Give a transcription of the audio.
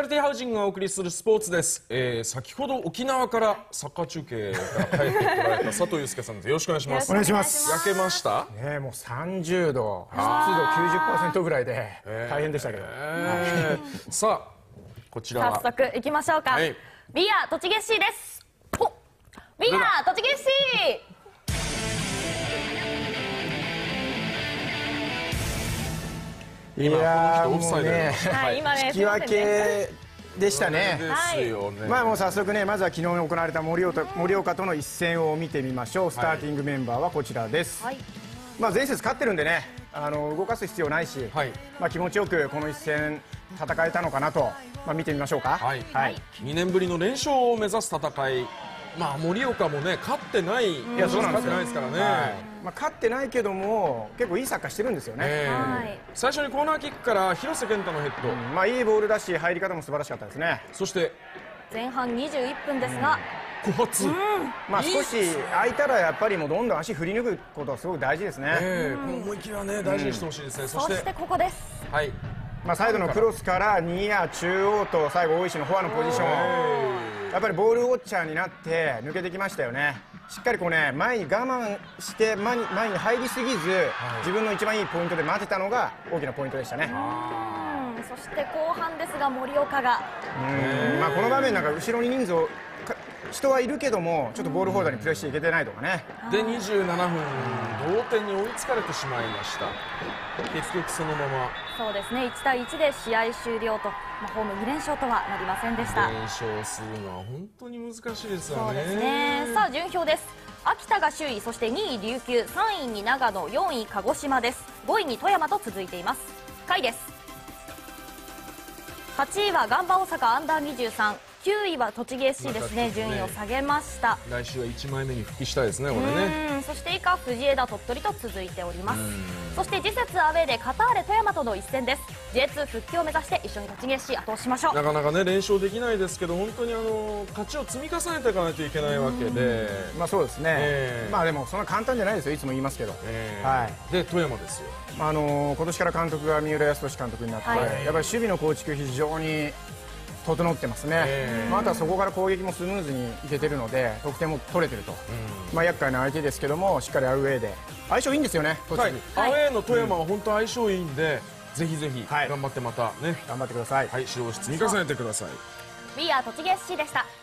リティハウジングがお送りするスポーツです。先ほど沖縄からサッカー中継から帰ってこられた佐藤祐介さんです。よろしくお願いします。 お願いします。 焼けましたね、もう30度、湿度 90% ぐらいで大変でしたけど。 さあ、こちらは早速行きましょうか。 はい、 We are 栃木市です。We are 栃木市。 今この人オフサイドで、 はい、今ね、 引き分けでしたね。 ですよね。 まあもう早速ね、まずは昨日行われた盛岡との一戦を見てみましょう。スターティングメンバーはこちらです。 はい、 まあ前節勝ってるんでね、動かす必要ないし、 はい、 まあ気持ちよくこの一戦戦えたのかなと、まあ見てみましょうか。 はい、 はい。 2年ぶりの連勝を目指す戦い。まあ盛岡もね、勝ってない、 いやそうなんですよ。 勝ってないですからね。 まあ勝ってないけども結構いいサッカーしてるんですよね。 最初にコーナーキックから広瀬健太のヘッド、 まあいいボールだし入り方も素晴らしかったですね。 そして前半21分ですが、 小発、 まあ少し空いたらやっぱりもうどんどん足振り抜くことはすごく大事ですね。 この思い切りはね、大事にしてほしいですね。 そしてここです。 はい、 まあサイドのクロスからニア中央と最後大石のフォアのポジション、やっぱりボールウォッチャーになって抜けてきましたよね。しっかりこうね、前に我慢して前に入りすぎず、自分の一番いいポイントで待てたのが大きなポイントでしたね。 そして後半ですが盛岡が、 まあこの場面なんか後ろに人はいるけどもちょっとボールホルダーにプレッシャーいけてないとかね。 で27分同点に追いつかれてしまいました。結局そのままそうですね、1対1で試合終了と、ホーム2連勝とはなりませんでした。 連勝するのは本当に難しいですよね。 そうですね。さあ順表です。秋田が首位、そして2位琉球、3位に長野、4位鹿児島です。5位に富山と続いています。下位です。8位はガンバ大阪アンダー23、9位は栃木 SC ですね。順位を下げました。 来週は1枚目に復帰したいですね、これね。 そして以下藤枝、鳥取と続いております。そして次節アウェーでカターレ富山との一戦です。 J2 復帰を目指して一緒に栃木 SC 後押ししましょう。 なかなかね連勝できないですけど、本当に勝ちを積み重ねていかないといけないわけで、 まあそうですね。まあでもそんな簡単じゃないですよ、いつも言いますけど。 はい。で富山ですよ。 今年から監督が三浦康俊監督になって、やっぱり守備の構築非常に整ってますね。あとはそこから攻撃もスムーズにいけてるので得点も取れてると、まあ厄介な相手ですけどもしっかりアウェーで相性いいんですよね。 アウェーの富山は本当相性いいんで、ぜひぜひ頑張ってまたね、 頑張ってください。 はい、白星積み重ねてください。 We are 栃木 SC でした。